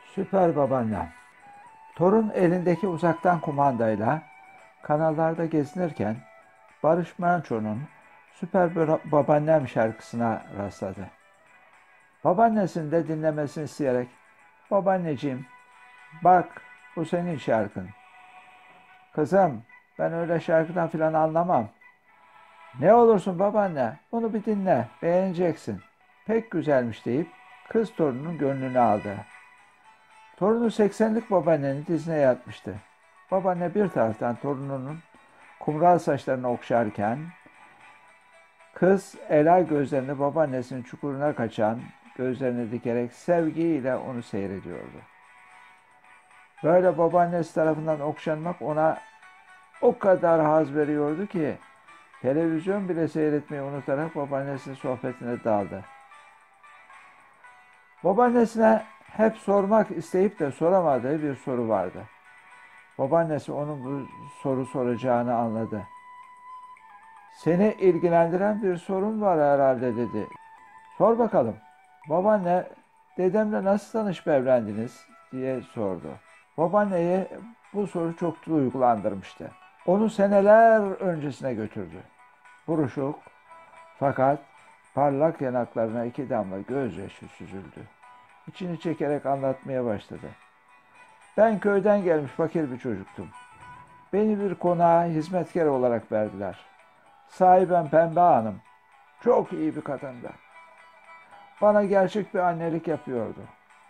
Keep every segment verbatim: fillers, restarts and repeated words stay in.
Süper babaannem. Torun elindeki uzaktan kumandayla kanallarda gezinirken Barış Manço'nun Süper Babaannem şarkısına rastladı. Babaannesini de dinlemesini isteyerek "Babaanneciğim, bak bu senin şarkın." "Kızım, ben öyle şarkıdan filan anlamam." "Ne olursun babaanne, bunu bir dinle, beğeneceksin." "Pek güzelmiş." deyip kız torunun gönlünü aldı. Torunu seksenlik babaannenin dizine yatmıştı. Babaanne bir taraftan torununun kumral saçlarını okşarken, kız ela gözlerini babaannesinin çukuruna kaçan gözlerini dikerek sevgiyle onu seyrediyordu. Böyle babaannesi tarafından okşanmak ona o kadar haz veriyordu ki televizyon bile seyretmeyi unutarak babaannesinin sohbetine daldı. Babaannesine hep sormak isteyip de soramadığı bir soru vardı. Babaannesi onun bu soru soracağını anladı. "Seni ilgilendiren bir sorun var herhalde," dedi. "Sor bakalım." Babaanne, "Dedemle nasıl tanışıp evlendiniz?" diye sordu. Babaanneyi bu soru çok duygulandırmıştı. Onu seneler öncesine götürdü. Buruşuk fakat parlak yanaklarına iki damla gözyaşı süzüldü. İçini çekerek anlatmaya başladı. "Ben köyden gelmiş fakir bir çocuktum. Beni bir konağa hizmetkar olarak verdiler. Sahibem Pembe Hanım. Çok iyi bir kadındı. Bana gerçek bir annelik yapıyordu.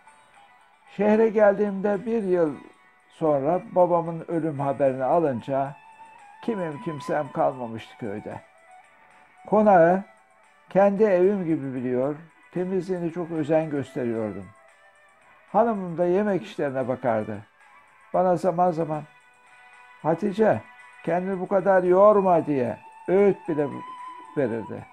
Şehre geldiğimde bir yıl sonra babamın ölüm haberini alınca kimim kimsem kalmamıştı köyde. Konağı kendi evim gibi biliyor, temizliğini çok özen gösteriyordum. Hanımım da yemek işlerine bakardı. Bana zaman zaman 'Hatice, kendini bu kadar yorma,' diye öğüt bile verirdi.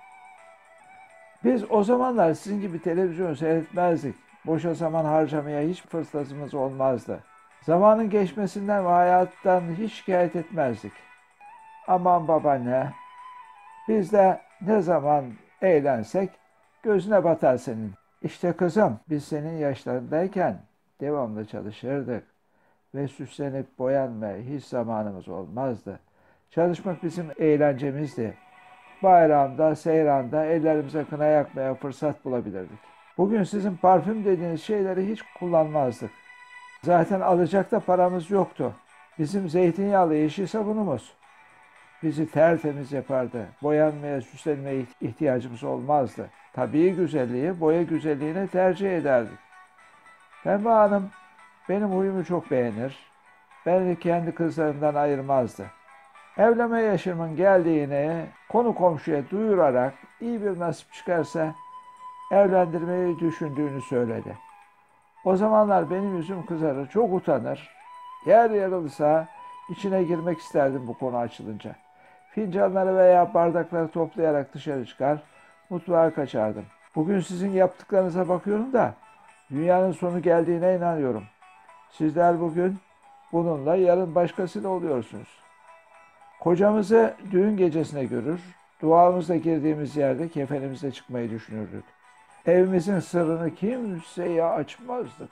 Biz o zamanlar sizin gibi televizyon seyretmezdik. Boşa zaman harcamaya hiç fırsatımız olmazdı. Zamanın geçmesinden ve hayattan hiç şikayet etmezdik. Aman babaanne, biz de ne zaman eğlensek gözüne batar senin. İşte kızım, biz senin yaşlarındayken devamlı çalışırdık ve süslenip boyanmaya hiç zamanımız olmazdı. Çalışmak bizim eğlencemizdi. Bayramda, seyranda ellerimize kına yakmaya fırsat bulabilirdik. Bugün sizin parfüm dediğiniz şeyleri hiç kullanmazdık. Zaten alacak da paramız yoktu. Bizim zeytinyağlı yeşil sabunumuz bizi tertemiz yapardı. Boyanmaya, süslenmeye ihtiyacımız olmazdı. Tabii güzelliği, boya güzelliğine tercih ederdik. Pembe Hanım benim huyumu çok beğenir. Beni kendi kızlarından ayırmazdı. Evlenme yaşımın geldiğini konu komşuya duyurarak iyi bir nasip çıkarsa evlendirmeyi düşündüğünü söyledi. O zamanlar benim yüzüm kızarır, çok utanır. Yer yarılsa içine girmek isterdim bu konu açılınca. Fincanları veya bardakları toplayarak dışarı çıkar, mutfağa kaçardım. Bugün sizin yaptıklarınıza bakıyorum da dünyanın sonu geldiğine inanıyorum. Sizler bugün bununla yarın başkasıyla oluyorsunuz. Kocamızı düğün gecesine görür, duamızla girdiğimiz yerde kefenimizle çıkmayı düşünürdük. Evimizin sırrını kimseye açmazdık.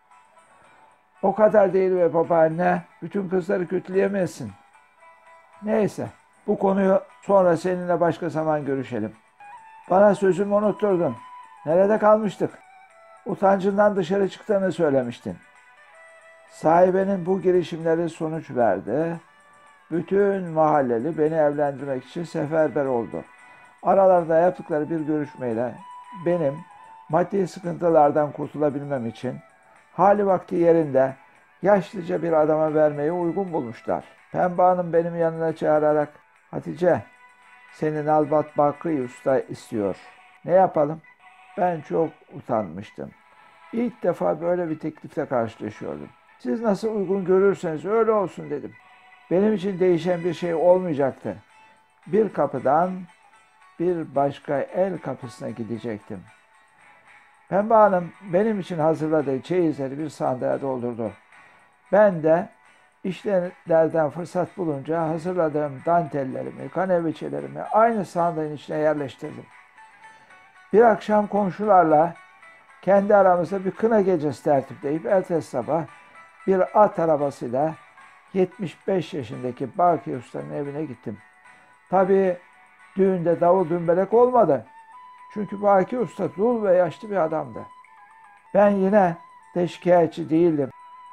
O kadar değil be babaanne, bütün kızları kötüleyemezsin. Neyse, bu konuyu sonra seninle başka zaman görüşelim. Bana sözümü unutturdun. Nerede kalmıştık? Utancından dışarı çıktığını söylemiştin. Sahibenin bu girişimleri sonuç verdi. Bütün mahalleli beni evlendirmek için seferber oldu. Aralarında yaptıkları bir görüşmeyle benim maddi sıkıntılardan kurtulabilmem için hali vakti yerinde yaşlıca bir adama vermeyi uygun bulmuşlar. Pembe Hanım benim yanına çağırarak "Hatice, senin Albat Bakri Usta istiyor. Ne yapalım?" Ben çok utanmıştım. İlk defa böyle bir teklifle karşılaşıyordum. "Siz nasıl uygun görürseniz öyle olsun," dedim. Benim için değişen bir şey olmayacaktı. Bir kapıdan bir başka el kapısına gidecektim. Pembe Hanım benim için hazırladığı çeyizleri bir sandığa doldurdu. Ben de işlerden fırsat bulunca hazırladığım dantellerimi, kaneviçelerimi aynı sandığın içine yerleştirdim. Bir akşam komşularla Kendi aramızda bir kına gecesi tertipleyip ertesi sabah bir at arabasıyla yetmiş beş yaşındaki Baki Usta'nın evine gittim. Tabii düğünde davul dümbelek olmadı. Çünkü Baki Usta dul ve yaşlı bir adamdı. Ben yine de şikayetçi değildim.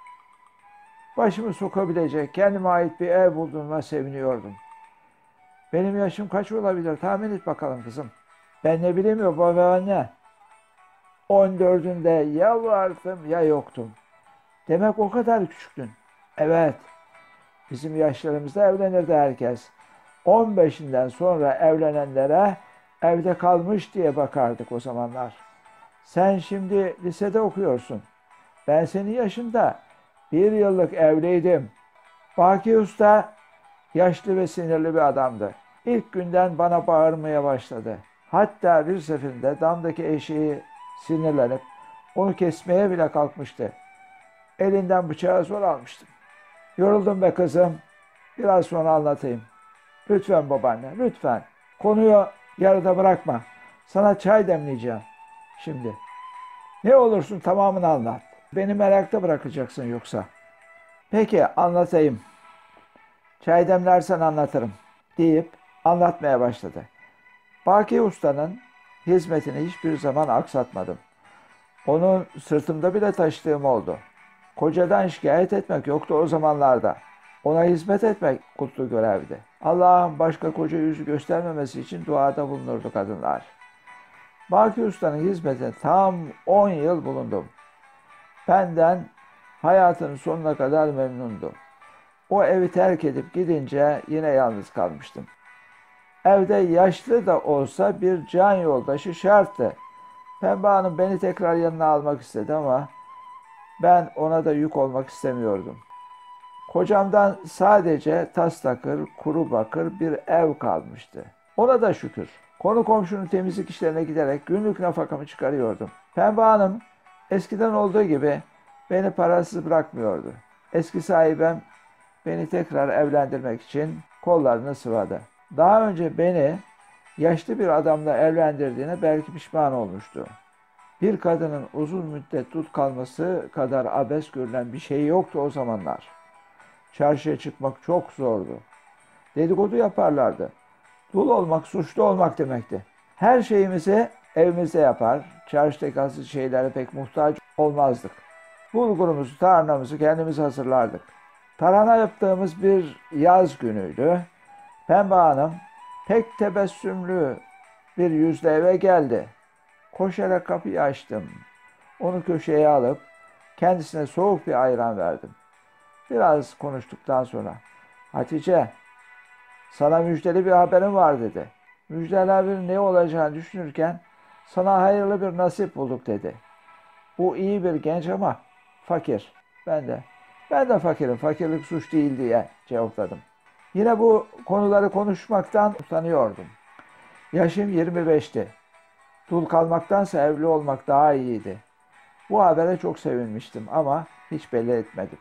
Başımı sokabilecek, kendime ait bir ev bulduğuma seviniyordum. Benim yaşım kaç olabilir? Tahmin et bakalım kızım. Ben ne bileyim ya babaanne. on dördünde ya vardım ya yoktum. Demek o kadar küçüktün. Evet, bizim yaşlarımızda evlenirdi herkes. on beşinden sonra evlenenlere evde kalmış diye bakardık o zamanlar. Sen şimdi lisede okuyorsun. Ben senin yaşında bir yıllık evliydim. Baki Usta yaşlı ve sinirli bir adamdı. İlk günden bana bağırmaya başladı. Hatta bir seferinde damdaki eşeği sinirlenip onu kesmeye bile kalkmıştı. Elinden bıçağı zor almıştım. Yoruldum be kızım. Biraz sonra anlatayım. Lütfen babaanne, lütfen. Konuyu yarıda bırakma. Sana çay demleyeceğim şimdi. Ne olursun tamamını anlat. Beni merakta bırakacaksın yoksa. Peki anlatayım. Çay demlersen anlatırım deyip anlatmaya başladı. Baki Usta'nın hizmetini hiçbir zaman aksatmadım. Onun sırtımda bile taşıdığım oldu. Kocadan şikayet etmek yoktu o zamanlarda. Ona hizmet etmek kutlu görevdi. Allah'ın başka koca yüzü göstermemesi için duada bulunurdu kadınlar. Baki Usta'nın hizmetine tam on yıl bulundum. Benden hayatının sonuna kadar memnundu. O evi terk edip gidince yine yalnız kalmıştım. Evde yaşlı da olsa bir can yoldaşı şarttı. Pembe Hanım beni tekrar yanına almak istedi ama ben ona da yük olmak istemiyordum. Kocamdan sadece tastakır, kuru bakır bir ev kalmıştı. Ona da şükür. Konu komşunun temizlik işlerine giderek günlük nafakamı çıkarıyordum. Pembe Hanım eskiden olduğu gibi beni parasız bırakmıyordu. Eski sahibem beni tekrar evlendirmek için kollarını sıvadı. Daha önce beni yaşlı bir adamla evlendirdiğine belki pişman olmuştu. Bir kadının uzun müddet dul kalması kadar abes görülen bir şey yoktu o zamanlar. Çarşıya çıkmak çok zordu. Dedikodu yaparlardı. Dul olmak suçlu olmak demekti. Her şeyimizi evimizde yapar, çarşıdaki hazır şeylere pek muhtaç olmazdık. Bulgurumuzu, tarhanamızı kendimiz hazırlardık. Tarhana yaptığımız bir yaz günüydü. Pembe Hanım pek tebessümlü bir yüzle eve geldi. Koşarak kapıyı açtım. Onu köşeye alıp kendisine soğuk bir ayran verdim. Biraz konuştuktan sonra Hatice sana müjdeli bir haberim var dedi. Müjdeli haberin ne olacağını düşünürken sana hayırlı bir nasip bulduk dedi. Bu iyi bir genç ama fakir. Ben de ben de fakirim. Fakirlik suç değil diye cevapladım. Yine bu konuları konuşmaktan utanıyordum. Yaşım yirmi beşti. Dul kalmaktansa evli olmak daha iyiydi. Bu habere çok sevinmiştim ama hiç belli etmedim.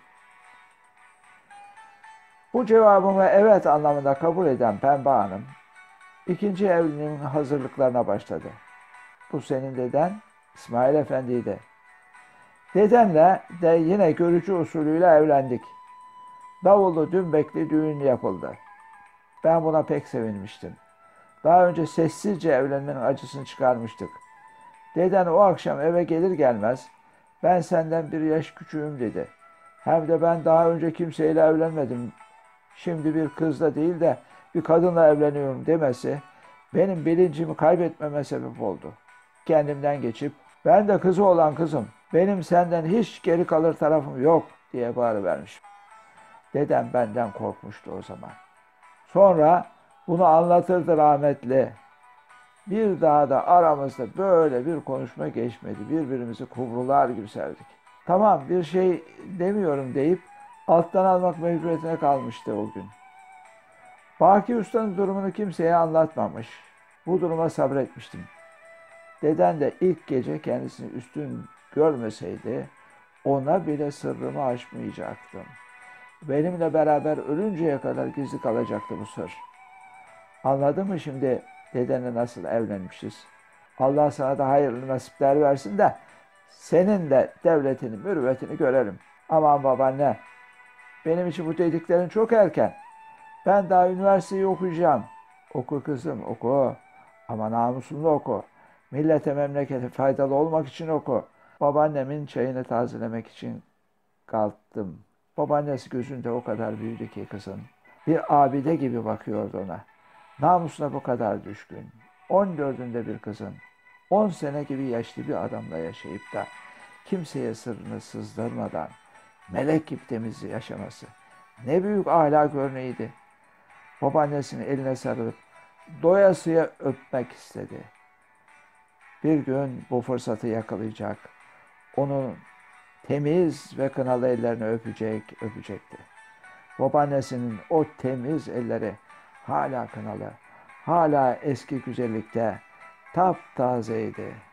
Bu cevabımı evet anlamında kabul eden Pembe Hanım, ikinci evliliğin hazırlıklarına başladı. Bu senin deden İsmail Efendi'ydi. Dedenle de yine görücü usulüyle evlendik. Davullu dümbekli düğün yapıldı. Ben buna pek sevinmiştim. Daha önce sessizce evlenmenin acısını çıkarmıştık. Deden o akşam eve gelir gelmez, ben senden bir yaş küçüğüm dedi. Hem de ben daha önce kimseyle evlenmedim. Şimdi bir kızla değil de bir kadınla evleniyorum demesi benim bilincimi kaybetmeme sebep oldu. Kendimden geçip ben de kızı olan kızım, benim senden hiç geri kalır tarafım yok diye bağırıvermişim. Dedem benden korkmuştu o zaman. Sonra bunu anlatırdı rahmetli. Bir daha da aramızda böyle bir konuşma geçmedi. Birbirimizi kumrular gibi sevdik. Tamam bir şey demiyorum deyip alttan almak mecburiyetine kalmıştı o gün. Baki Usta'nın durumunu kimseye anlatmamış. Bu duruma sabretmiştim. Deden de ilk gece kendisini üstün görmeseydi ona bile sırrımı açmayacaktım. Benimle beraber ölünceye kadar gizli kalacaktı bu sır. Anladın mı şimdi dedenle nasıl evlenmişiz? Allah sana da hayırlı nasipler versin de Senin de devletini, mürüvvetini görelim. Aman babaanne, benim için bu dediklerin çok erken. Ben daha üniversiteyi okuyacağım. Oku kızım, oku. Ama namusunu oku. Millete, memlekete faydalı olmak için oku. Babaannemin çayını tazelemek için kalktım. Babaannesi gözünde o kadar büyüdü ki kızın. Bir abide gibi bakıyordu ona. Namusuna bu kadar düşkün. On dördünde bir kızın. On sene gibi yaşlı bir adamla yaşayıp da kimseye sırrını sızdırmadan melek gibi temiz yaşaması. Ne büyük ahlak örneğiydi. Babaannesinin eline sarılıp doyasıya öpmek istedi. Bir gün bu fırsatı yakalayacak. Onun temiz ve kınalı ellerini öpecek, öpecekti. Babaannesinin o temiz elleri hala kınalı, hala eski güzellikte, taptazeydi.